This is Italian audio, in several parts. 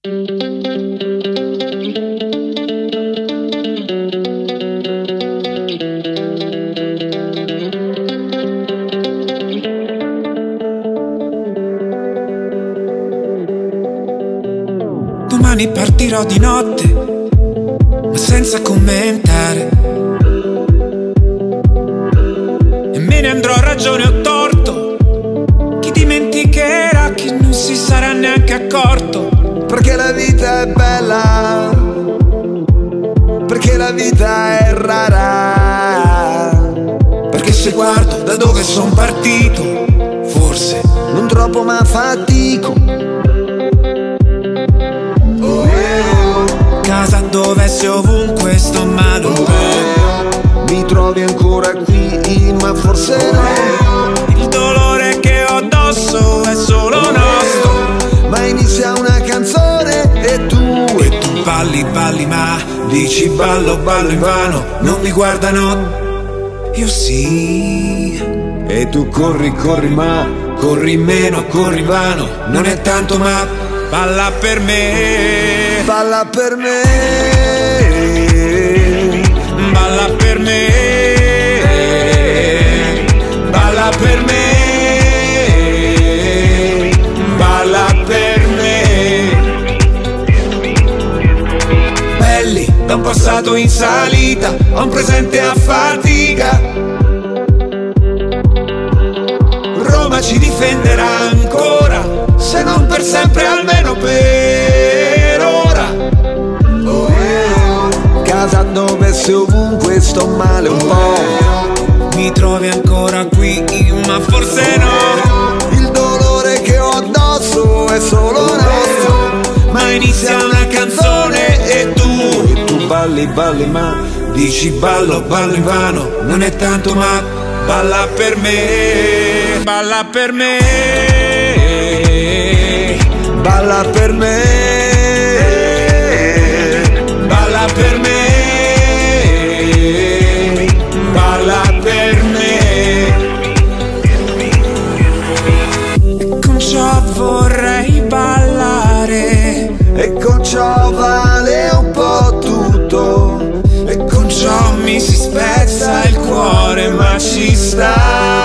Domani partirò di notte, ma senza commentare, e me ne andrò a ragione o torto. Chi dimenticherà, chi non si sarà neanche accorto. Perché la vita è bella, perché la vita è rara. Perché se guardo da dove son partito, forse non troppo ma fatico. casa dove se ovunque sto male un po'. Mi trovi ancora qui, ma forse no. Il dolore che ho addosso è solo nostro. Ma inizia una canzone e tu balli, balli, ma dici ballo, ballo invano. Non mi guardano, io sì. E tu corri, corri, ma corri meno, corri vano. Non è tanto ma balla per me, balla per me, balla per me, balla per me, balla per me. Belli da un passato in salita a un presente a fatica. Roma ci difenderà ancora, se non per sempre almeno per ora. Casa dove se ovunque sto male un po'. Mi trovi ancora qui, ma forse no. Il dolore che ho addosso è solo nostro. Ma inizia una canzone e tu balli, balli, ma dici ballo, ballo invano. Non è tanto ma balla per me, balla per me, balla per me, balla per me, balla per me. E con ciò vorrei ballare, e con ciò vale un po' tutto. e con ciò mi si spezza il cuore, ma ci sta.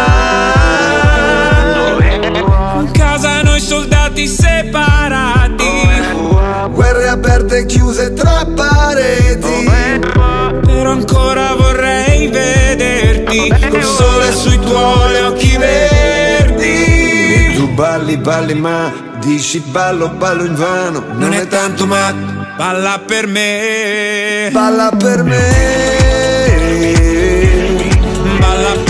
In casa noi soldati separati, Guerre aperte e chiuse tra pareti. però ancora vorrei vederti col sole sui tuoi occhi verdi. E tu balli, balli, ma dici ballo, ballo invano. Non è tanto ma balla per me, Balla per me, balla